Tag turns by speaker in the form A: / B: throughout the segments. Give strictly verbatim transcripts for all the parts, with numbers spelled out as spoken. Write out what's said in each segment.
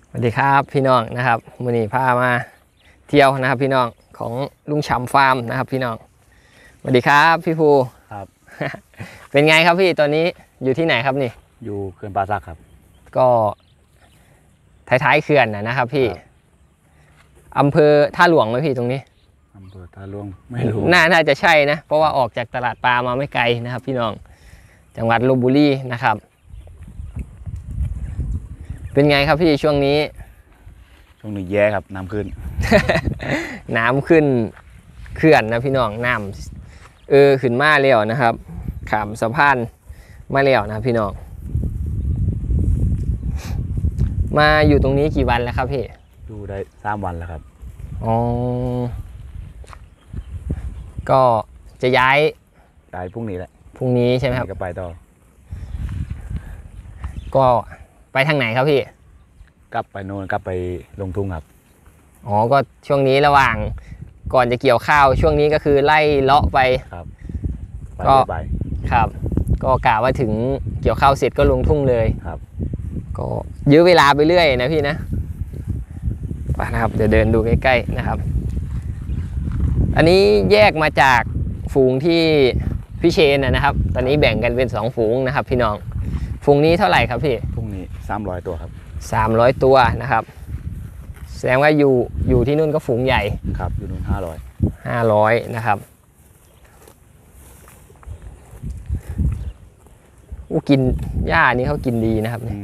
A: สวัสดีครับพี่น้องนะครับมื้อนี้พามาเที่ยวนะครับพี่น้องของลุงฉ่ำฟาร์มนะครับพี่น้องสวัสดีครับพี่ภู
B: ครับ
A: เป็นไงครับพี่ตอนนี้อยู่ที่ไหนครับนี่
B: อยู่เขื่อนป่าสักครับ
A: ก็ท้ายๆเขื่อนนะครับพี่อำเภอท่าหลวงไหมพี่ตรงนี้
B: อำเภอท่าหลวงไม่รู้
A: น่าน่าจะใช่นะเพราะว่าออกจากตลาดปลามาไม่ไกลนะครับพี่น้องจังหวัดลพบุรีนะครับเป็นไงครับพี่ช่วงนี้
B: ช่วงนี้แย่ครับน้ำขึ้น
A: น้ำขึ้นเขื่อนนะพี่น้องน้ำเออขึ้นมาแล้วนะครับขามสะพานมาแล้วนะพี่น้องมาอยู่ตรงนี้กี่วันแล้วครับพี่
B: อยู่ได้สามวันแล้วครับ
A: อ๋อก็จะย้าย
B: ย้ายพรุ่งนี้แหละ
A: พรุ่งนี้ใช่ไหมครับ
B: ก็ไปต่อ
A: ก็ไปทางไหนครับพี่
B: กลับไปโน่นกลับไปลงทุ่งครับ
A: อ๋อก็ช่วงนี้ระหว่างก่อนจะเกี่ยวข้าวช่วงนี้ก็คือไล่เลาะไป
B: ครับ
A: ก็ไปครับก็กะว่าถึงเกี่ยวข้าวเสร็จก็ลงทุ่งเลย
B: ครับ
A: ก็ยื้อเวลาไปเรื่อยนะพี่นะไปนะครับเดี๋ยวเดินดูใกล้ๆนะครับอันนี้แยกมาจากฝูงที่พี่เชนนะครับตอนนี้แบ่งกันเป็นสองฝูงนะครับพี่น้องฝูงนี้เท่าไหร่ครับพี่
B: พรุ่งนี้สามร้อยตัวครับ
A: สามร้อยตัวนะครับแสดงว่าอยู่อยู่ที่นู่นก็ฝูงใหญ่
B: ครับอยู่นู่นห้าร้อย
A: ห้าร้อยนะครับอู้กินหญ้านี่เขากินดีนะครับนี่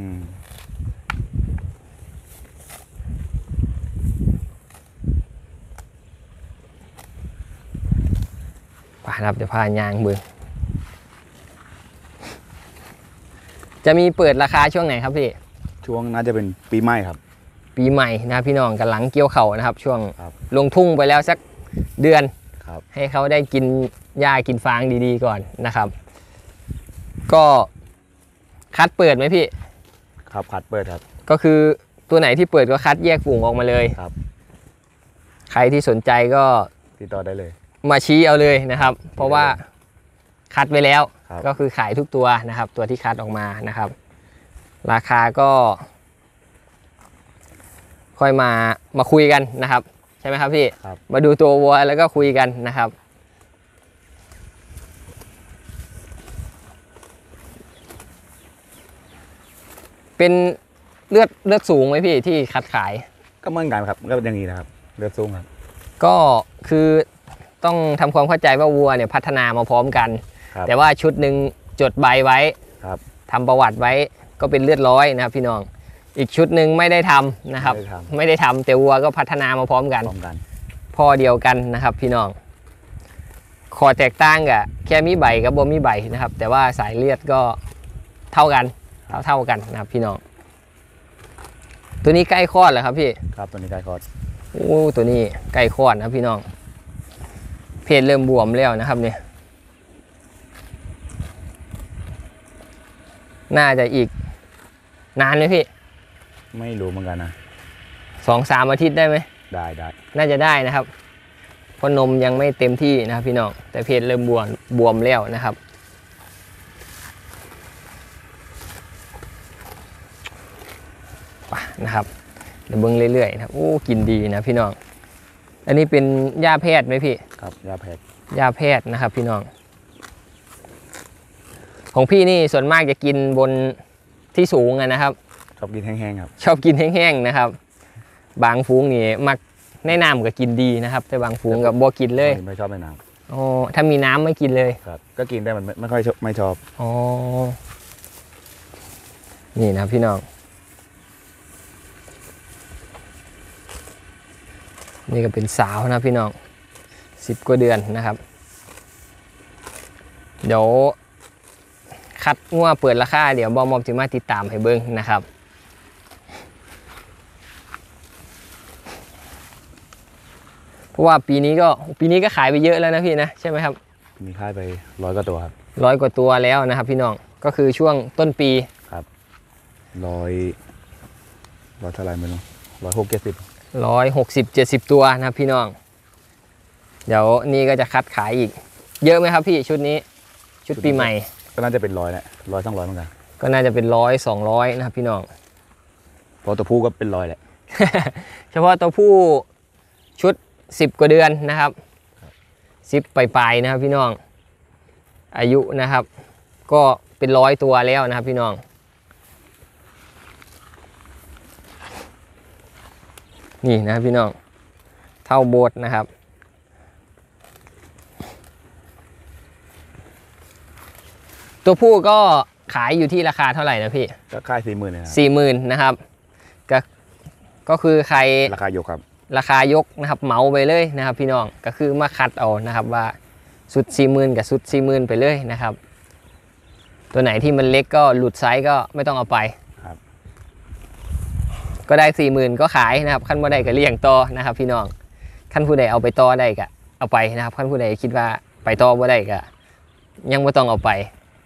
A: ป่าครับเดี๋ยวพายางเบือจะมีเปิดราคาช่วงไหนครับพี่
B: ช่วงน่าจะเป็นปีใหม่ครับ
A: ปีใหม่นะพี่น้องกันหลังเกี่ยวเข่านะครับช่วงลงทุ่งไปแล้วสักเดือนให้เขาได้กินหญ้ากินฟางดีๆก่อนนะครับก็คัดเปิดไหมพี่
B: ครับคัดเปิดครับ
A: ก็คือตัวไหนที่เปิดก็คัดแยกฝูงออกมาเลย
B: ครับ
A: ใครที่สนใจก็
B: ติดต่อได้เลย
A: มาชี้เอาเลยนะครับเพราะว่าคัดไว้แล้วก็คือขายทุกตัวนะครับตัวที่คัดออกมานะครับราคาก็ค่อยมามาคุยกันนะครับใช่ไหมครับพี่มาดูตัววัวแล้วก็คุยกันนะครับเป็นเลือดเลือดสูงไหมพี่ที่คัดขาย
B: ก็เหมือนกันครับก็อย่างนี้นะครับเลือดสูงครับ
A: ก็คือต้องทำความเข้าใจว่าวัวเนี่ยพัฒนามาพร้อมกันแต่ว่าชุดหนึ่งจดใบไว้ทำประวัติไว้ก็เป็นเลือดร้อยนะครับพี่น้องอีกชุดหนึ่งไม่ได้ทำนะครับไม่ได้ทำแต่วัวก็พัฒนามาพร้อมกันพ่อเดียวกันนะครับพี่น้องขอแตกต่างกับแค่มีใบกับบ่มีใบนะครับแต่ว่าสายเลือดก็เท่ากันเท่าเท่ากันนะครับพี่น้องตัวนี้ใกล้คลอดแล้วครับพี่
B: ครับตัวนี้ใกล้คลอด
A: โอ้ตัวนี้ใกล้คลอดนะพี่น้องเพศเริ่มบวมแล้วนะครับเนี่ยน่าจะอีกนานไหมพี่
B: ไม่รู้เหมือนกันนะ
A: สองสามอาทิตย์ได้ไหม
B: ได้ได้
A: น่าจะได้นะครับเพราะนมยังไม่เต็มที่นะครับพี่น้องแต่เพศเริ่มบวมบวมแล้วนะครับป่ะนะครับเดี๋ยวเบิ้งเรื่อยๆนะครับโอ้กินดีนะพี่น้องอันนี้เป็นหญ้าแพทย์ไหมพี่
B: ครับหญ้าแพทย์
A: หญ้าแพทย์นะครับพี่น้องของพี่นี่ส่วนมากจะกินบนที่สูงนะครับ
B: ชอบกินแห้งๆครับ
A: ชอบกินแห้งๆนะครับบางฟูงนี่มักแนะนำกับกินดีนะครับแต่บางฟูงกับบ่กินเลย
B: ไม่ชอบไม่น้
A: ำอ๋อถ้ามีน้ำไม่กินเลย
B: ครับก็กินได้มันไม่ค่อยไม่ชอบ
A: อ๋อนี่นะพี่น้องนี่ก็เป็นสาวนะพี่น้องสิบกว่าเดือนนะครับเดี๋ยวคัดงัวเปิดราคาเดี๋ยวบอมอมจะมาติดตามให้เบิ้งนะครับเพราะว่าปีนี้ก็ปีนี้ก็ขายไปเยอะแล้วนะพี่นะใช่ไหมครับ
B: มีขายไปร้อยกว่าตัวครับ
A: ร้อยกว่าตัวแล้วนะครับพี่น้องก็คือช่วงต้นปี
B: ครับร้อยร้อยเท่าไรไม่รู้ร้อยหกเจ็ดสิบ
A: ร้อยหกสิบเจ็ดสิบตัวนะครับพี่น้องเดี๋ยวนี่ก็จะคัดขายอีกเยอะไหมครับพี่ชุดนี้ชุดปีใหม่
B: ก็น่าจะเป็นร้อยแหละร้อยสองร้อยเหมือนกัน
A: ก็น่าจะเป็นร้อยสองร้อยนะครับพี่น้อง
B: พอตัวผู้ก็เป็นร้อยแหละ
A: เฉพาะตัวผู้ชุดสิบกว่าเดือนนะครับสิบปลายๆนะครับพี่น้องอายุนะครับก็เป็นร้อยตัวแล้วนะครับพี่น้องนี่นะครับพี่น้องเท่าโบสนะครับตัวผู้ก็ขายอยู่ที่ราคาเท่าไหร่นะพี่
B: ก็ค่ายสี่หมื่นนะครับ
A: สี่หมื่นนะครับก็ก็คือใคร
B: ราคายกครับ
A: ราคายกนะครับเหมาไปเลยนะครับพี่น้องก็คือมาคัดเอานะครับว่าสุดสี่หมื่นกับสุดสี่หมื่นไปเลยนะครับตัวไหนที่มันเล็กก็หลุดไซส์ก็ไม่ต้องเอาไป
B: ครับ
A: ก็ได้สี่หมื่นก็ขายนะครับขั้นบ่ได้ก็เลี้ยงต่อนะครับพี่น้องขั้นผู้ใดเอาไปต่อได้ก็เอาไปนะครับขั้นผู้ใดคิดว่าไปต่อบ่ได้ก็ยังไม่ต้องเอาไป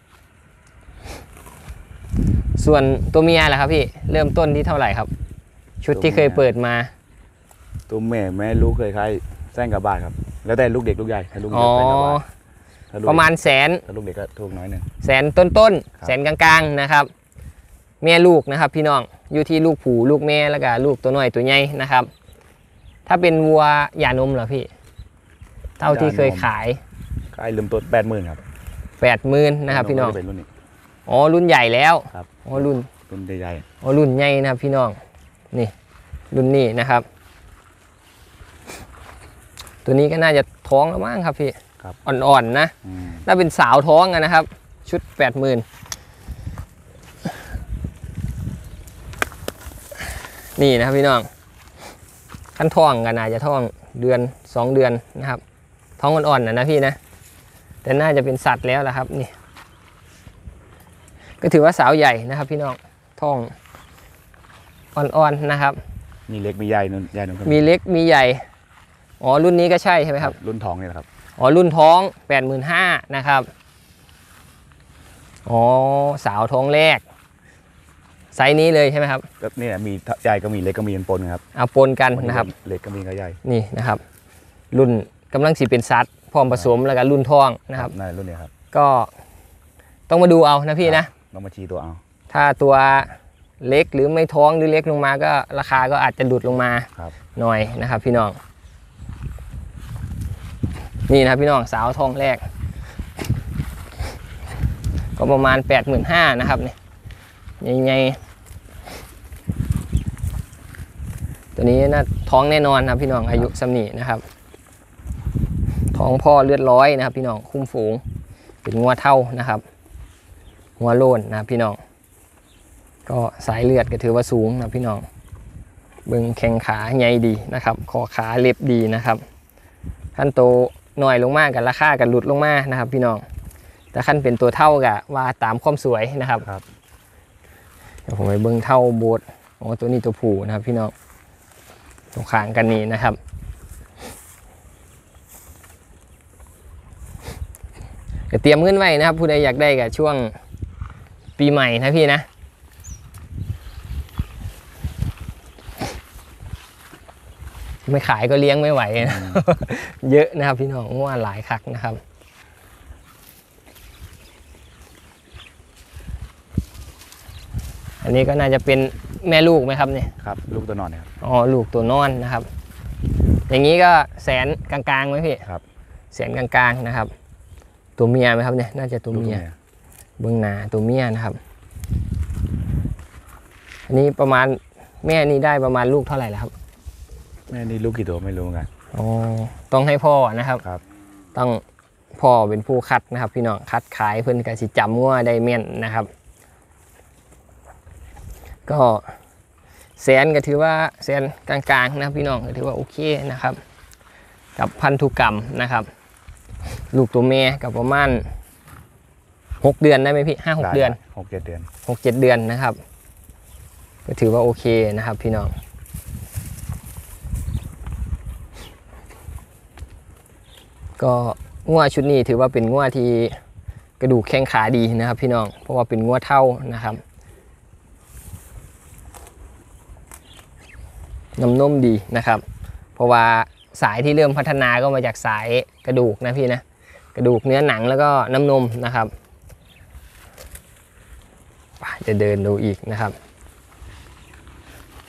A: ส่วนตัวเมียล่ะครับพี่เริ่มต้นที่เท่าไหร่ครับชุดที่เคยเปิดมา
B: ตัวแม่แม่ลูกเคยคล้ายแซงกับบาทครับแล้วแต่ลูกเด็กลูกใหญ่ถ้าลูกเด็กแซงกับบาท
A: ประมาณแสน
B: ถ้าลูกเด็กก็ถูกน้อยหนึ่ง
A: แสนต้นต้นแสนกลางๆนะครับแม่ลูกนะครับพี่น้องอยู่ที่ลูกผูลูกแม่แล้วก็ลูกตัวน้อยตัวใหญ่นะครับถ้าเป็นวัวหย่านมเหรอพี่เท่าที่เคยขาย
B: ขายเริ่มต้นแปดหมื่นครับ
A: แปดหมื่นนะครับพี่น้อง
B: เป็นรุ่นนี้
A: อ๋อรุ่นใหญ่แล้ว
B: ครับ
A: อ๋อรุ่น
B: รุ่นใหญ่
A: อ๋อรุ่นใหญ่นะครับพี่น้องนี่รุ่นนี้นะครับตัวนี้ก็น่าจะท้องแล้วมั้งครับพี่อ่อนๆนะถ้าเป็นสาวท้องนะครับชุดแปดหมื่นนี่นะครับพี่น้องขั้นท้องกันอาจจะท้องเดือนสองเดือนนะครับท้องอ่อนๆนะนะพี่นะแต่น่าจะเป็นสัตว์แล้วละครับนี่ก็ถือว่าสาวใหญ่นะครับพี่น้องท้องอ่อนๆนะครับ
B: มีเล็กมีใหญ่นุ่นใหญ่นุ่น
A: มีเล็กมีใหญ่อ๋อรุ่นนี้ก็ใช่ใช่ไหมครับ
B: รุ่นท้องนี่แหละครับ
A: อ๋อรุ่นท้อง แปดหมื่นห้าพัน นะครับอ๋อสาวท้องแรกไซส์นี้เลยใช่ไหมครับ
B: ก็นี่มีใหญ่ก็มีเล็กก็มีปนครับ
A: เอาปนกันนะครับ
B: เล็กก็มีก็ใหญ่
A: นี่นะครับรุ่นกำลังสีเป็นซัดพร้อมผสมแล้วก็รุ่นท้องนะครับ
B: ในรุ่นนี้ครับ
A: ก็ต้องมาดูเอานะพี่นะ
B: ต้องมาชี้ตัวเอา
A: ถ้าตัวเล็กหรือไม่ท้องหรือเล็กลงมาก็ราคาก็อาจจะดุดลงมาหน่อยนะครับพี่น้องนี่นะครับพี่น้องสาวทองแรกก็ประมาณ แปดหมื่นห้าพัน นะครับนี่ใหญ่ๆตัวนี้น่าท้องแน่นอนครับพี่น้องอายุสำนีนะครับท้องพ่อเลือดร้อยนะครับพี่น้องคุ้มฝูงเป็นงัวเท่านะครับงัวโลนนะครับพี่น้องก็สายเลือดก็ถือว่าสูงนะพี่น้องเบิ่งแข้งขาใหญ่ดีนะครับคอขาเล็บดีนะครับขั้นโตหน่อยลงมากกับราคากับหลุดลงมานะครับพี่น้องแต่ขั้นเป็นตัวเท่ากับว่าตามความสวยนะครับเดี๋ยวผมไปเบิ่งเท่าโบสโอ้ตัวนี้ตัวผู้นะครับพี่น้องตัวขางกันนี่นะครับเดี๋ยวเตรียมเงินไว้นะครับผู้ใดอยากได้กับช่วงปีใหม่นะพี่นะไม่ขายก็เลี้ยงไม่ไหวนะเยอะนะครับพี่น้องว่าหลายคักนะครับอันนี้ก็น่าจะเป็นแม่ลูกไหมครับเนี่ย
B: ครับลูกตัวนอนครับ
A: อ๋อลูกตัวนอนนะครับอย่างนี้ก็แสนกลางๆไหมพี่
B: ครับ
A: แสนกลางๆนะครับตัวเมียไหมครับเนี่ยน่าจะตัวเมียเบื้องหน้าตัวเมียนะครับอันนี้ประมาณแม่นี่ได้ประมาณลูกเท่าไหร่แล้วครับ
B: แม่นี่ลูกกี่ตัวไม่รู้เหมือนกัน
A: อ๋อต้องให้พ่อนะครับ
B: ครับ
A: ต้องพ่อเป็นผู้คัดนะครับพี่น้องคัดขายเพื่อนกันสิจำงัวได้เม่นนะครับก็แสนก็ถือว่าแสนกลางๆนะพี่น้องก็ถือว่าโอเคนะครับกับพันธุกรรมนะครับลูกตัวเมียกับประมาณหกเดือนได้ไหมพี่ห้าหกเดือน
B: หกเจ็ดเดือน
A: หกเจ็ดเดือนนะครับก็ถือว่าโอเคนะครับพี่น้องก็งัวชุดนี้ถือว่าเป็นงัวที่กระดูกแข้งขาดีนะครับพี่น้องเพราะว่าเป็นงัวเท่านะครับน้ำนมดีนะครับเพราะว่าสายที่เริ่มพัฒนาก็มาจากสายกระดูกนะพี่นะกระดูกเนื้อหนังแล้วก็น้ำนมนะครับจะเดินดูอีกนะครับ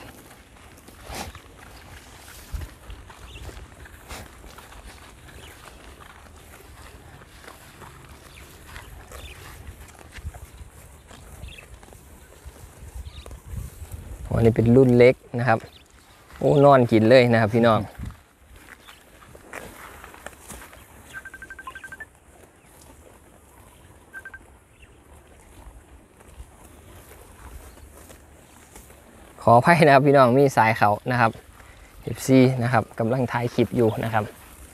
A: อันนี้เป็นรุ่นเล็กนะครับโอ้นอนกินเลยนะครับพี่น้องขออภัยนะครับพี่น้องมีสายเขานะครับ เอฟ ซี นะครับกำลังถ่ายคลิปอยู่นะครับ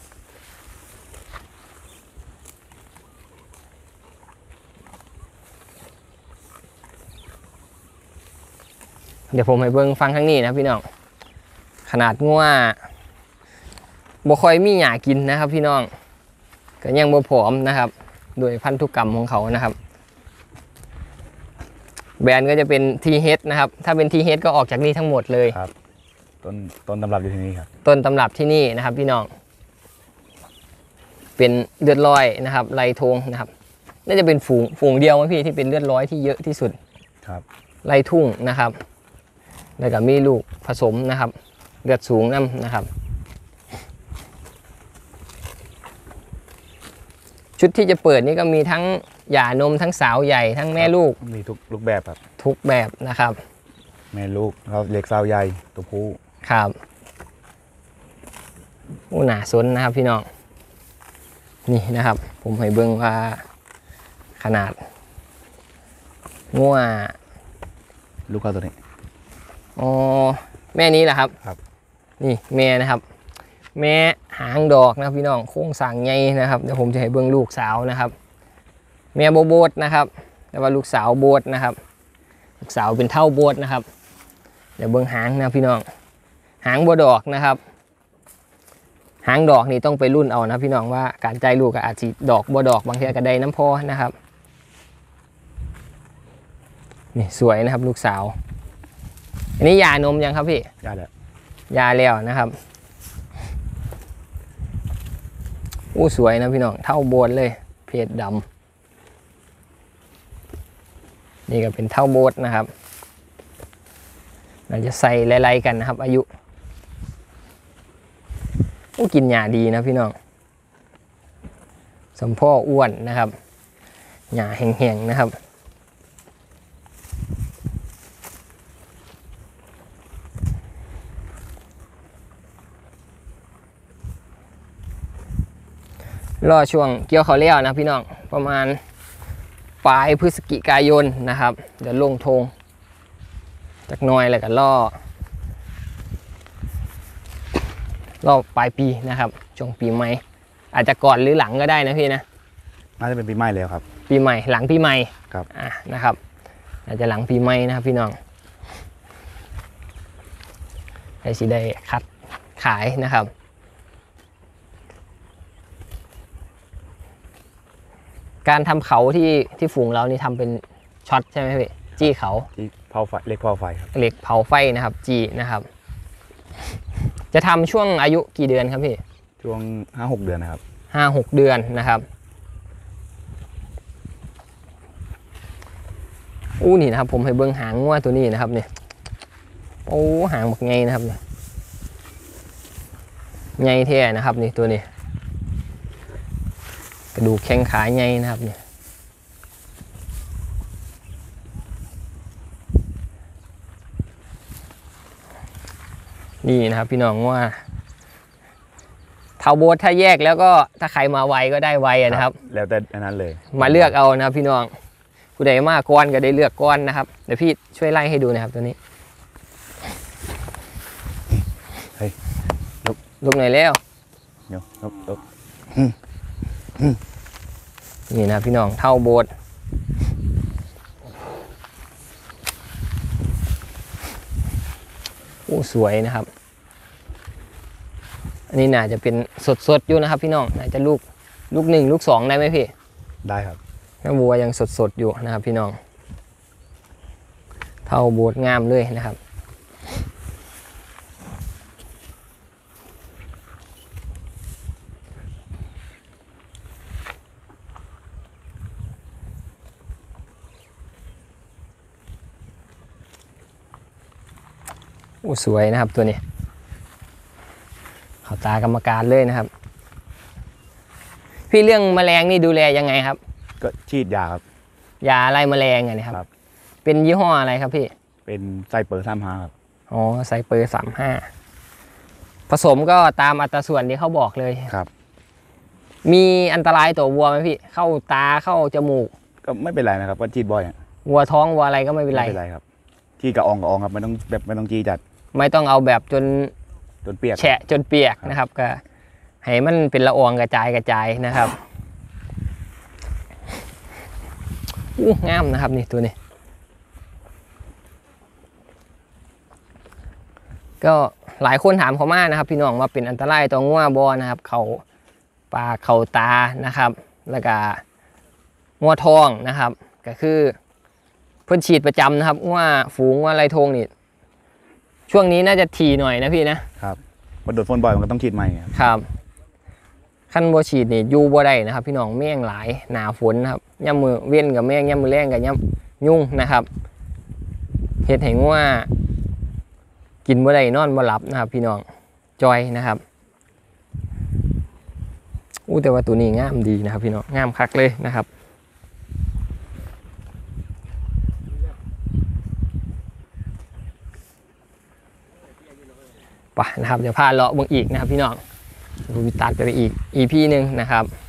A: เดี๋ยวผมให้เบิ่งฟังข้างนี้นะพี่น้องขนาดงัวบ่ค่อยมีหญ้ากินนะครับพี่น้องก็ยังบ่ผอมนะครับโดยพันธุกรรมของเขานะครับแบรนด์ก็จะเป็น ที เอช นะครับถ้าเป็น ที เอช ก็ออกจากนี่ทั้งหมดเลย
B: ครับต้นต้นตำรับอยู่ที่นี่ครับ
A: ต้นตำรับที่นี่นะครับพี่น้องเป็นเลือดร้อยนะครับไรทงนะครับน่าจะเป็นฝูงฝูงเดียวมั้งพี่ที่เป็นเลือดร้อยที่เยอะที่สุด
B: ครับ
A: ไรทุ่งนะครับแล้วก็มีลูกผสมนะครับเลือดสูงน้ำนะครับชุดที่จะเปิดนี่ก็มีทั้งหย่านมทั้งสาวใหญ่ทั้งแม่ลูก
B: มีทุกลูกแบบครับ
A: ทุกแบบนะครับ
B: แม่ลูกเราเล็กสาวใหญ่ตัวผู้
A: ครับอู้หนาสนนะครับพี่น้องนี่นะครับผมให้เบิ่งว่าขนาดงัว
B: ลูกเขาตัวนี้
A: อ๋อแม่นี้แหละครับ
B: ครับ
A: นี่แม่นะครับแม่หางดอกนะครับพี่น้องโค้งสร้างใหญ่นะครับเดี๋ยวผมจะให้เบิ่งลูกสาวนะครับแม่โบโบดนะครับแต่ว่าลูกสาวโบดนะครับลูกสาวเป็นเท่าโบดนะครับเดี๋ยวเบิ่งหางนะพี่น้องหางบัวดอกนะครับหางดอกนี่ต้องไปรุ่นเอานะพี่น้องว่าการใจลูกอาจจะดอกบัวดอกบางทีก็ได้น้ำพอนะครับนี่สวยนะครับลูกสาวอันนี้ยานมยังครับพี่
B: ยาแล้ว
A: ยาแล้วนะครับอู้สวยนะพี่น้องเท่าโบดเลยเพชรดำนี่ก็เป็นเท่าโบดนะครับเราจะใส่ไล่ๆกันนะครับอายุอู้กินหญ้าดีนะพี่น้องสมพ่ออ้วนนะครับหญ้าแห้งๆนะครับรอช่วงเกี่ยวเขาเลี้ยวนะพี่น้องประมาณปลายพฤศจิกายนนะครับเดี๋ยวลงธงจากน้อยแล้วก็ล่อล่อปลายปีนะครับช่วงปีใหม่อาจจะก่อนหรือหลังก็ได้นะพี่นะ
B: น่าจะเป็นปีใหม่แล้วครับ
A: ปีใหม่หลังปีใหม่
B: ครับ
A: อ่ะนะครับอาจจะหลังปีใหม่นะครับพี่น้องให้สิได้คัดขายนะครับการทำเขาที่ที่ฝูงเรานี่ทำเป็นช็อตใช่ไหมพี่จี้เขา
B: จี้เผาไฟเหล็กเผาไฟครับ
A: เหล็กเผาไฟนะครับจี้นะครับจะทำช่วงอายุกี่เดือนครับพี่
B: ช่วงห้าหกเดือนนะครับ
A: ห้าหกเดือนนะครับอู้นี่นะครับผมให้เบิ้งหางงัวตัวนี้นะครับเนี่ยโอ้หางบักไงนะครับเนี่ยไงแท้นะครับนี่ตัวนี้กระดูกแข้งขาไงนะครับเนี่ยนี่นะครับพี่น้องว่าเท่าโบสถ้าแยกแล้วก็ถ้าใครมาไวก็ได้ไวนะครับ
B: แล้วแต่อันนั้นเลย
A: มาเลือกเอานะพี่น้องผู้ใดมากก้อนก็ได้เลือกก้อนนะครับเดี๋ยวพี่ช่วยไล่ให้ดูนะครับตัวนี้
B: เฮ้ยลุก
A: ลุกหน่อยแล้ว
B: เดี๋ยวลุกลุก
A: นี่นะพี่น้องเท่าโบสโอ้สวยนะครับอันนี้น่าจะเป็นสดๆอยู่นะครับพี่น้องน่าจะลูกลูกหนึ่งลูกสองได้ไหมพี่
B: ได้ครับ
A: แม่บัวยังสดๆอยู่นะครับพี่น้องเท่าโบสงามเลยนะครับโอ้สวยนะครับตัวนี้เขาตากรรมการเลยนะครับพี่เรื่องแมลงนี่ดูแลยังไงครับ
B: ก็ฉีดยาครับ
A: ยาไล่แมลงไงนะครับเป็นยี่ห้ออะไรครับพี่
B: เป็นไส้เปิดสามหาครับ
A: อ๋อไซเปอร์สามห้าผสมก็ตามอัตราส่วนที่เขาบอกเลย
B: ครับ
A: มีอันตรายต่อวัวไหมพี่เข้าตาเข้าจมูก
B: ก็ไม่เป็นไรนะครับก็จีดบ่อยอะ
A: วัวท้องวัวอะไรก็ไม่เป็นไร
B: ไม่เป็นไรครับที่กระอองกระอองครับไม่ต้องแบบไม่ต้องจีจัด
A: ไม่ต้องเอาแบบจน
B: จนเปียก
A: แฉะจนเปียกนะครับก็ให้มันเป็นละอองกระจายกระจายนะครับอู้งามนะครับนี่ตัวนี้ก็หลายคนถามเขามากนะครับพี่น้องว่าเป็นอันตรายต่องัวบอนะครับเขาปากเขาตานะครับแล้วก็งัวทองนะครับก็คือเพิ่นฉีดประจำนะครับงัวฝูงงัวไรทงนี่ช่วงนี้น่าจะถี่หน่อยนะพี่นะครับ
B: พอโดนฝนบ่อยมันก็ต้องฉีดใหม่ครับ
A: ครับขั้นบัฉีดนี่อยู่บ่ได้นะครับพี่น้องแม่งหลายหนาฝนนะครับย่ำมือเว้นกับแม่งย่ำมือแรงกับย่ำยุ่งนะครับเฮ็ดให้งัวกินบ่ได้นอนบ่หลับนะครับพี่น้องจอยนะครับอู้แต่ว่าตัวนี้งามดีนะครับพี่น้องงามคักเลยนะครับไปนะครับเดี๋ยวพาเลาะเบิ่งอีกนะครับพี่น้องดูตัดไปอีก อี พี หนึ่งนะครับ